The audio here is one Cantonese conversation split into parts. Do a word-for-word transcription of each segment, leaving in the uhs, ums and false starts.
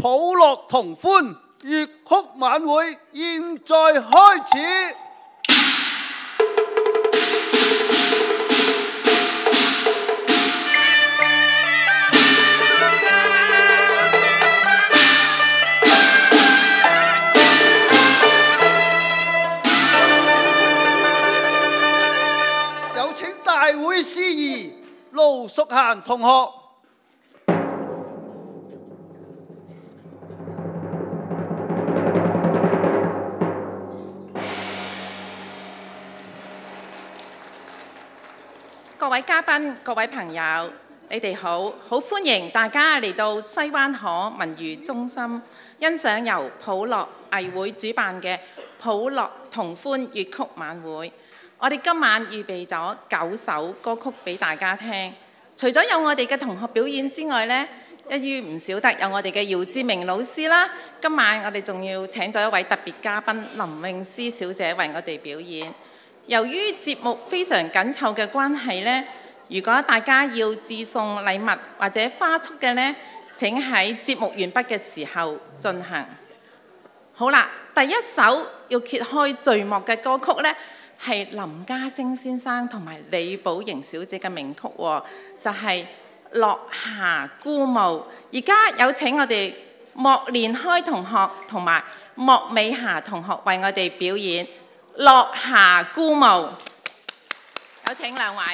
普樂同歡粵曲晚會現在開始。有請大會司儀盧淑嫻同學。 各位嘉賓、各位朋友，你哋好，好歡迎大家嚟到西灣河文娛中心欣賞由普樂藝會主辦嘅普樂同歡粵曲晚會。我哋今晚預備咗九首歌曲俾大家聽，除咗有我哋嘅同學表演之外呢，一於唔少得有我哋嘅姚志明老師啦。今晚我哋仲要請咗一位特別嘉賓林詠詩小姐為我哋表演。由於節目非常緊湊嘅關係呢，如果大家要致送禮物或者花束嘅呢，請喺節目完畢嘅時候進行。好啦，第一首要揭開序幕嘅歌曲呢，係林家聲先生同埋李寶瑩小姐嘅名曲喎，就係、是《落霞孤鶩》。而家有請我哋莫連開同學同埋莫美霞同學為我哋表演《落霞孤鶩》，有請兩位。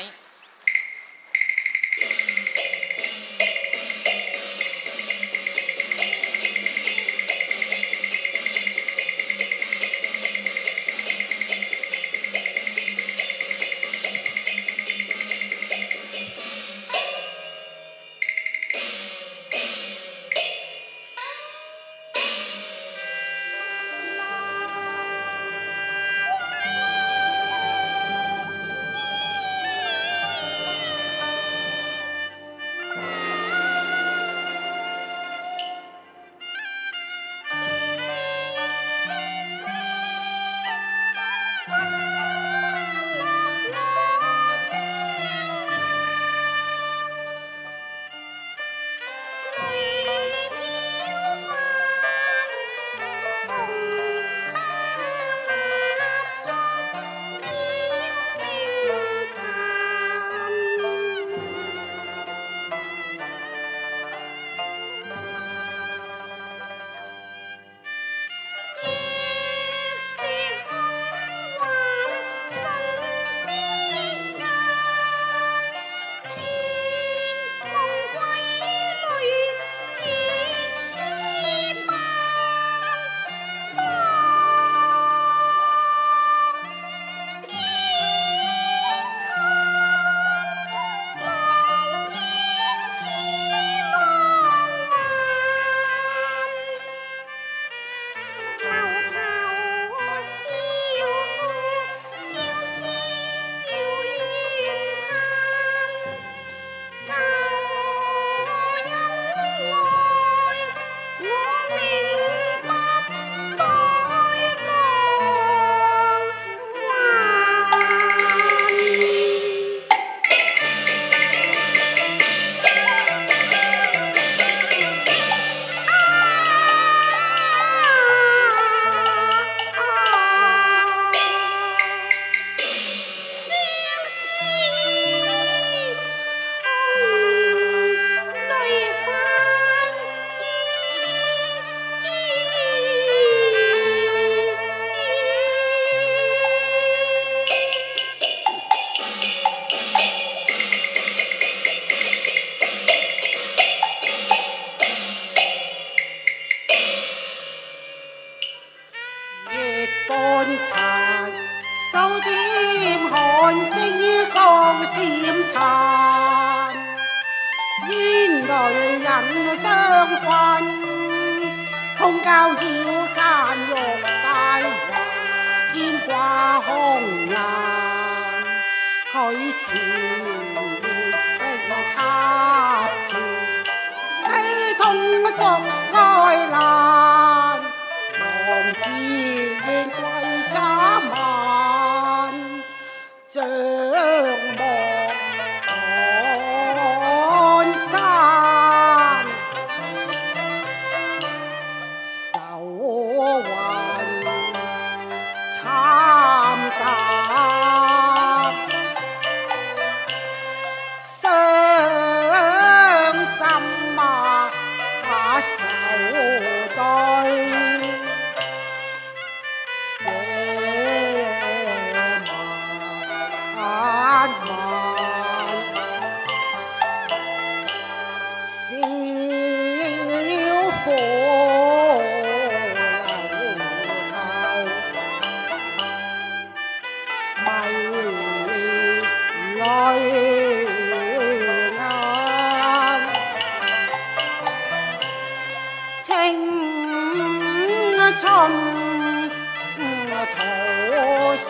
土司，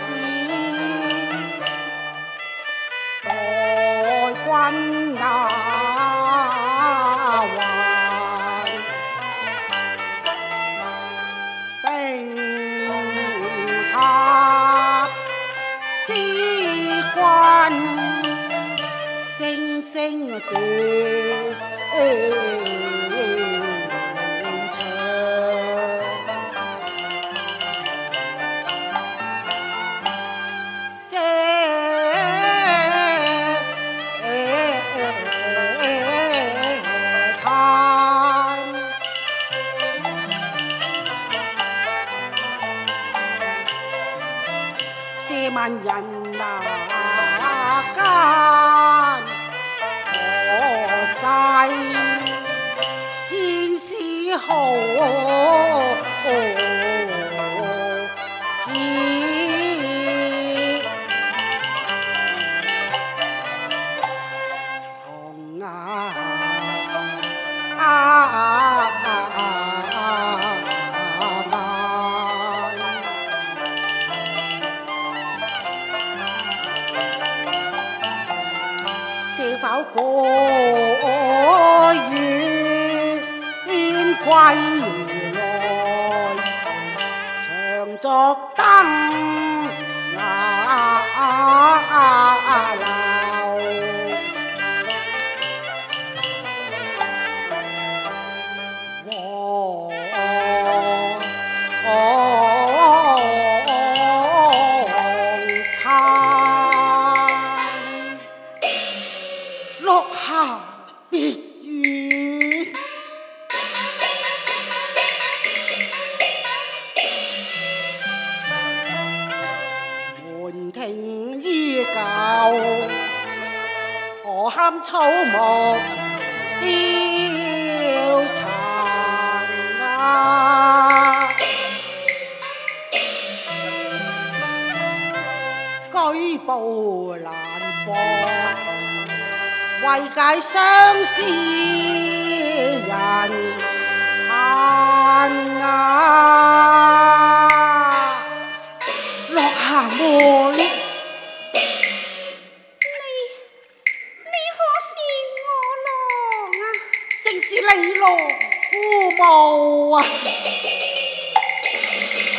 待君那還並塔思君聲聲斷腸，這嘆試問人哪間可世天使好天紅顏啊是否過遠歸來，長作燈牙流，黃燦落霞別遠，門庭依舊，何堪草木凋殘啊！舉步難放，為解相思人嘆啊！落霞妹， 你你可是我郎啊？ 正是你郎姑母啊！唉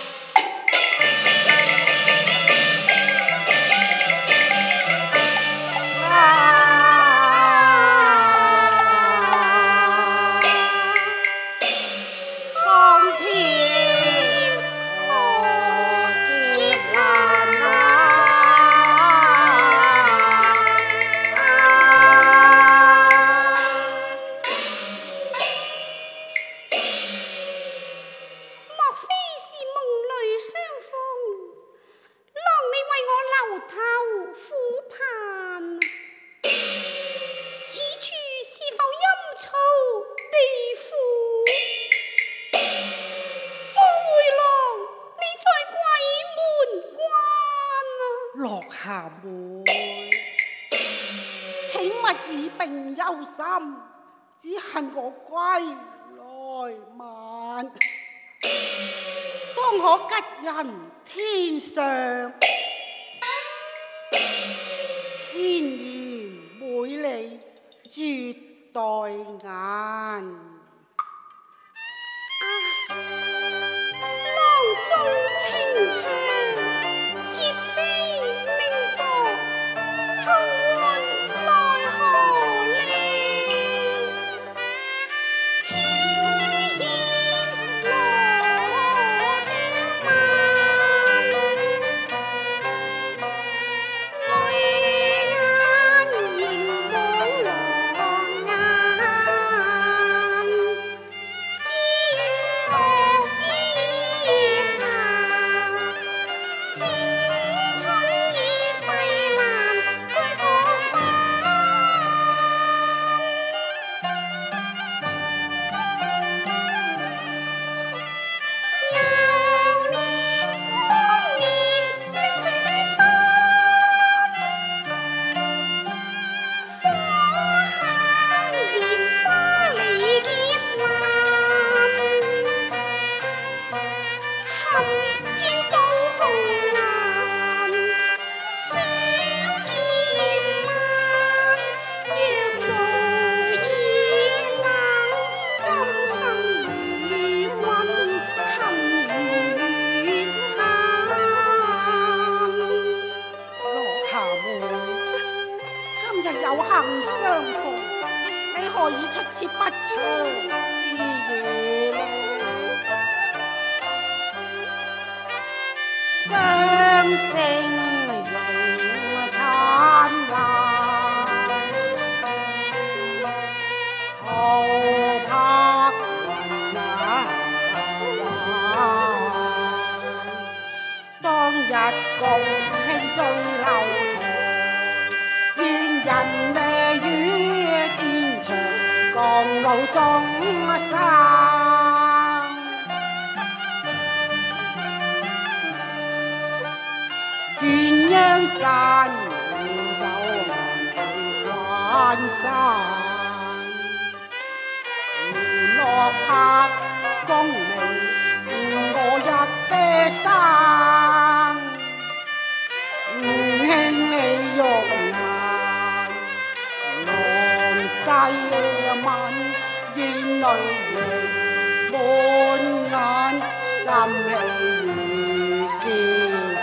落霞妹，請勿以病憂心，只恨我歸來晚，當可吉人天上，天然美麗絕代眼。 郎中情長，節飛明薄，偷換奈何呢？牽牽羅將晚，淚眼凝望郎眼，只願樂意下。 相逢，你何以出此不祥之語呢？雙星仍燦爛，浩柏雲啊！當日共慶醉樓台，願人命於天長，共老終生。鴛鴦山遠走萬里關山，聯絡拍功名我一啤生。吳兄你玉顏浪細吻，煙淚盈滿眼，心氣如驕。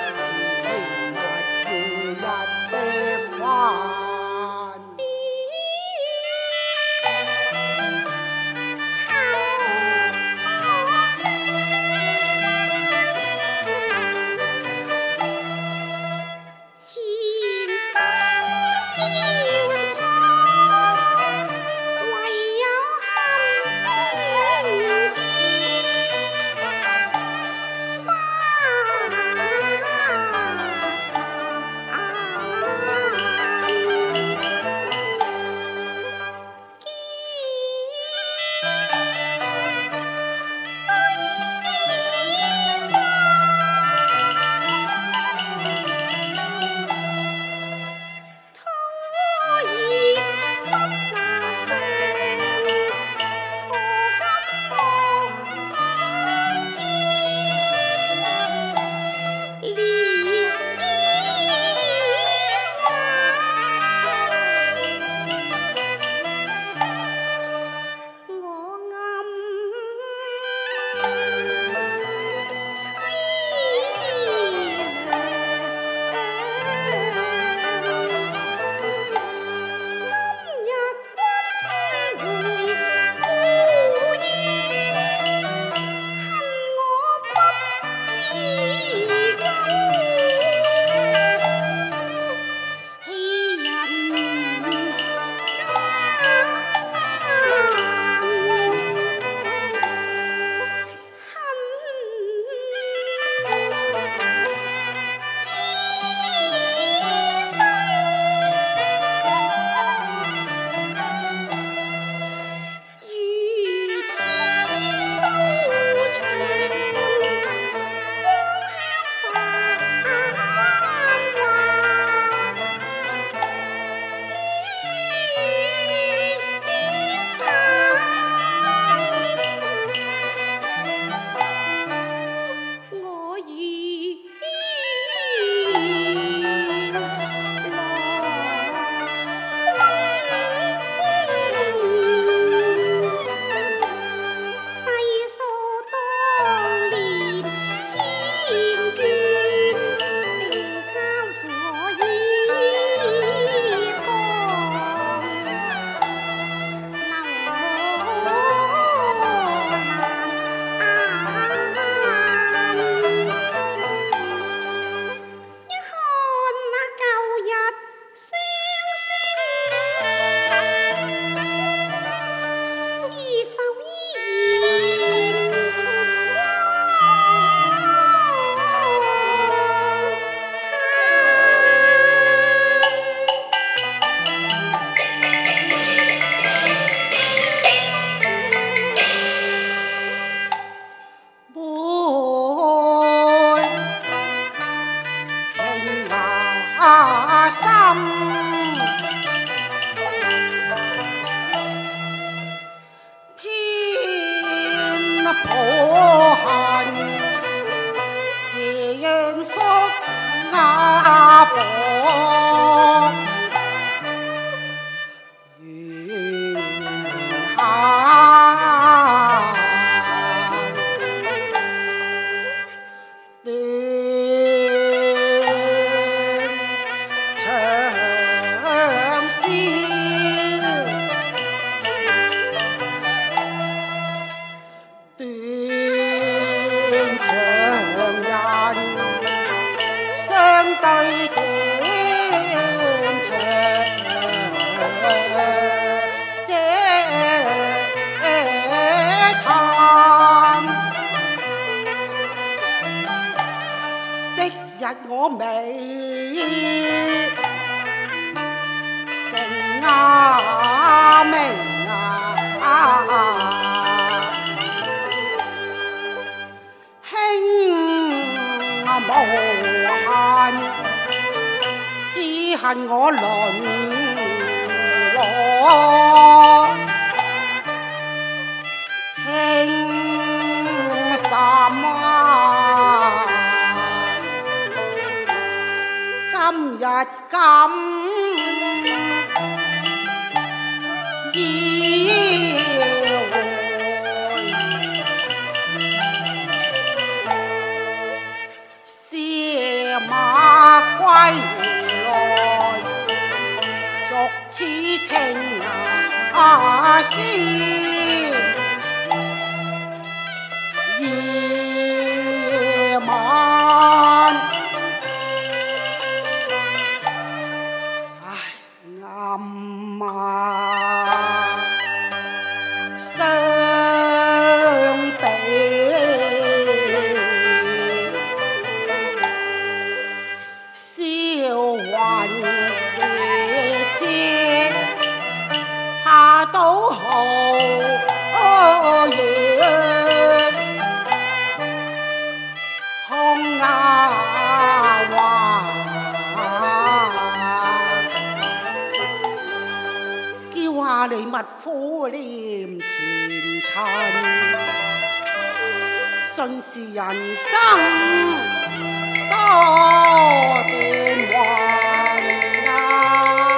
長線我未成啊名啊！無限，只恨我淪落情深啊！今日咁意馬歸來，逐次情啊思夜晚，唉暗啊相比。都好遠，空啊話，叫下你勿苦念前塵，順是人生多變幻啊！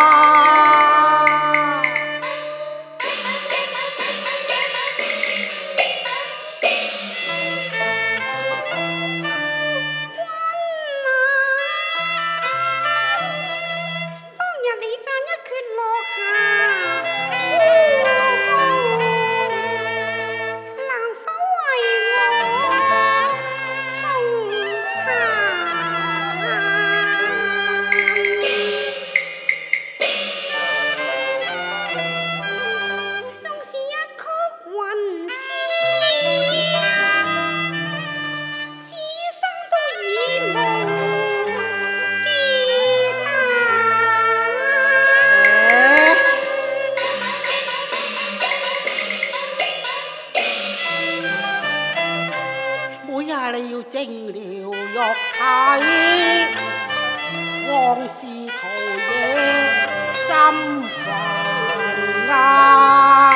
你要蒸了肉體，往事陶冶心煩啊！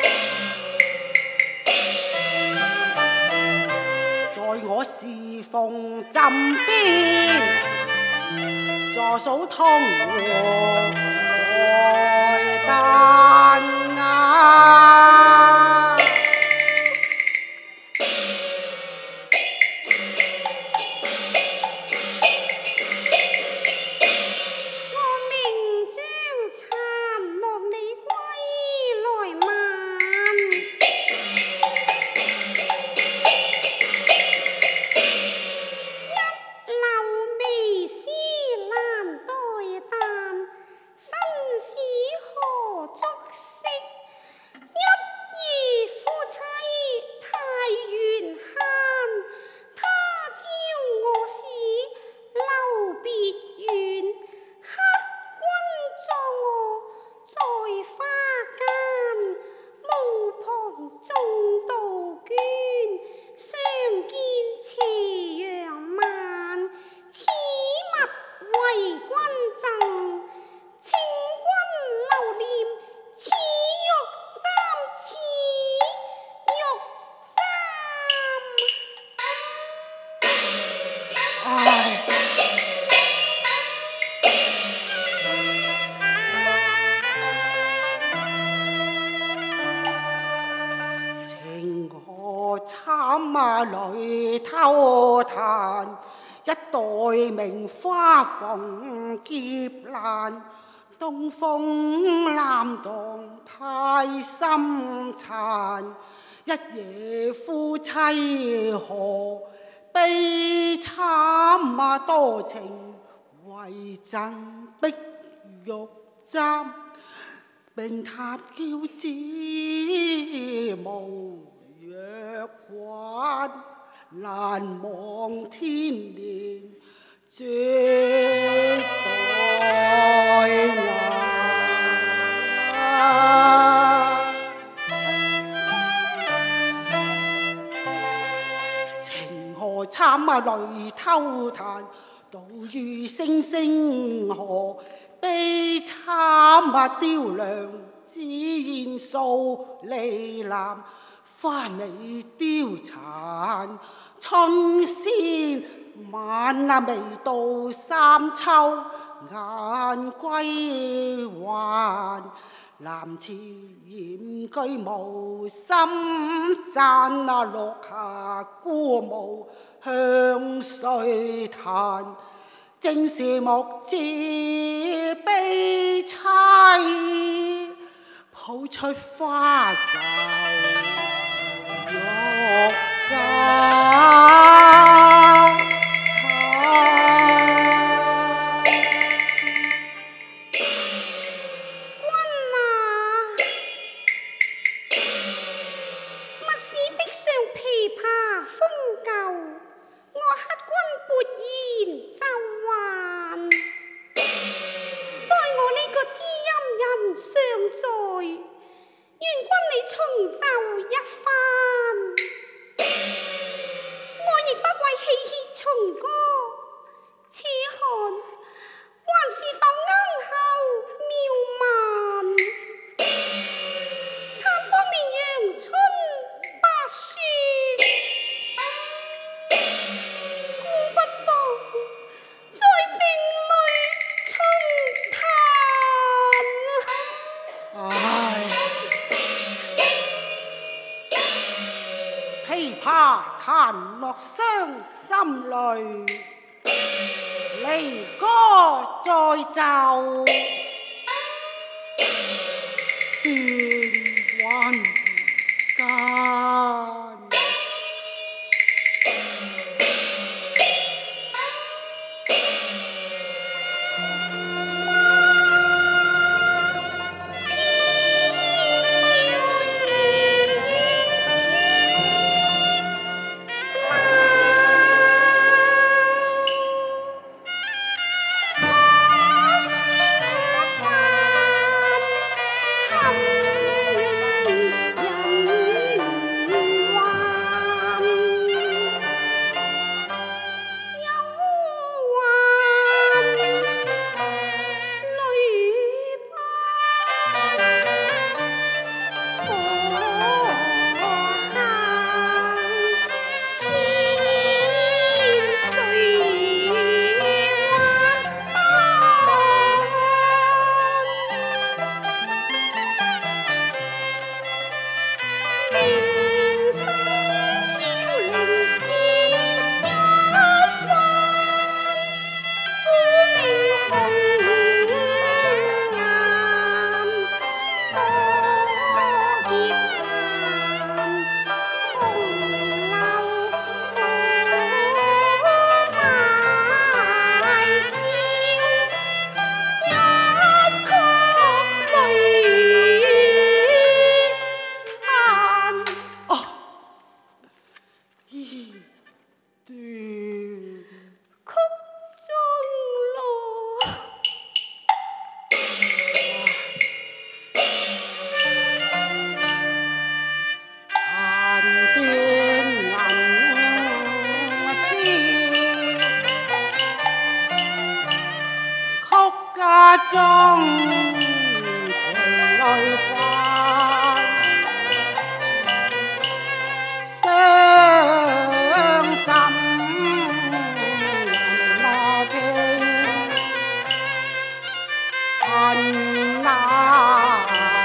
待我侍奉枕邊，坐數湯和菜單啊！慘啊淚偷嘆，一代名花逢劫難，東風攬蕩太心殘，一夜夫妻何悲慘啊！多情為贈碧玉簪，並塔嬌子無若慣，難忘天年絕代人。情何慘啊淚偷彈，島嶼星星河，悲慘啊雕梁只現數離藍，花美凋殘春先晚啊，未到三秋雁歸還，南池掩居無心讚啊，落霞孤鶩向誰彈？正是目至悲凄，抱出花愁欲嫁。彈落傷心淚，離歌再奏，斷魂間。中情淚泛，傷心人啊聽，恨啊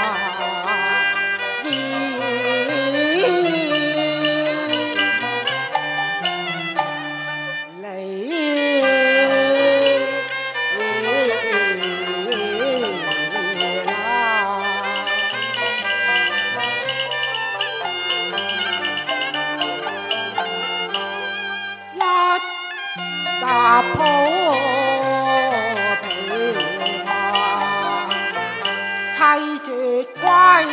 踏抱琵琶，凄絕歸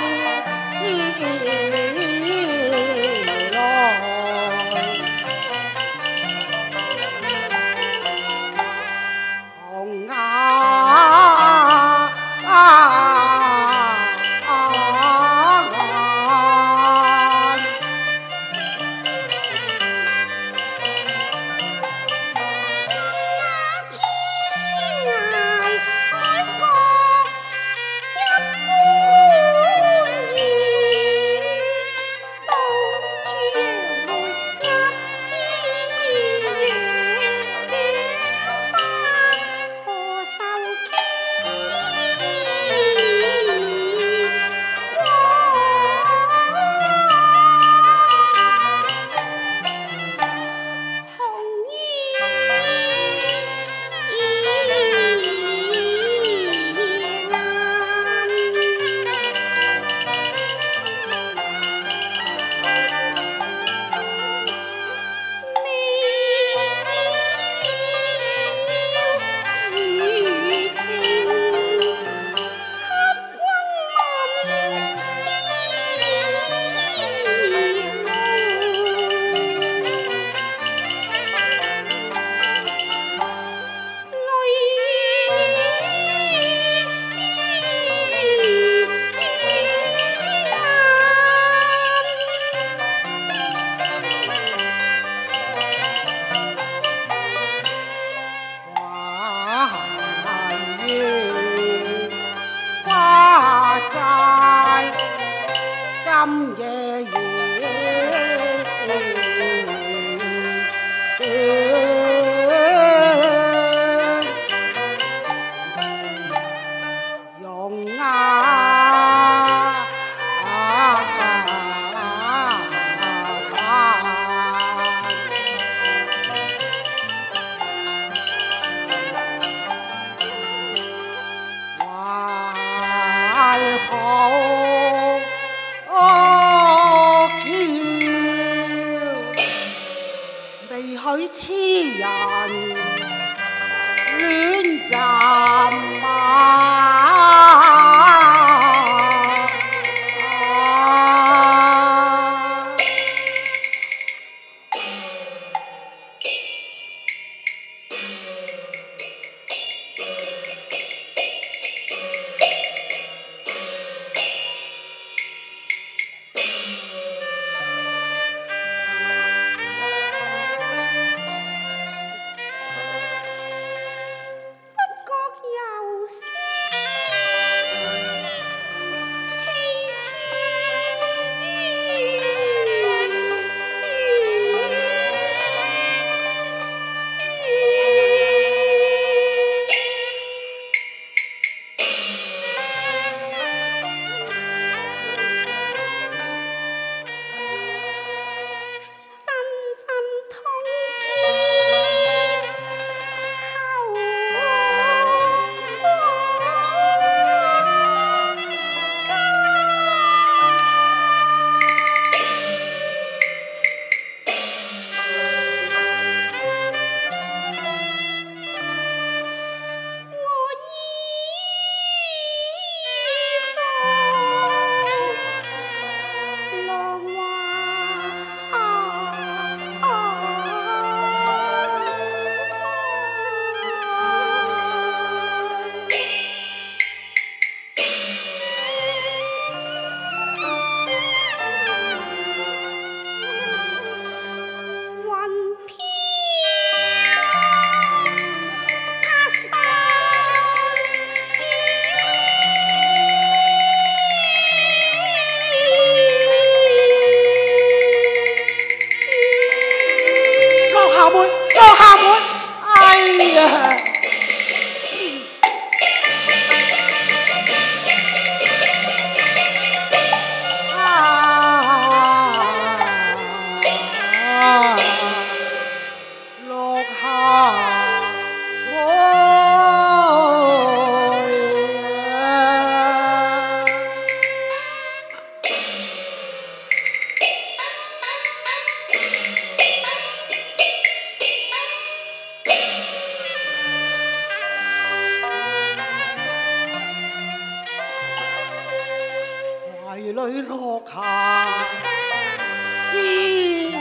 來。 淚落下絲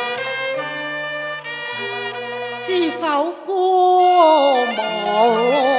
知否孤無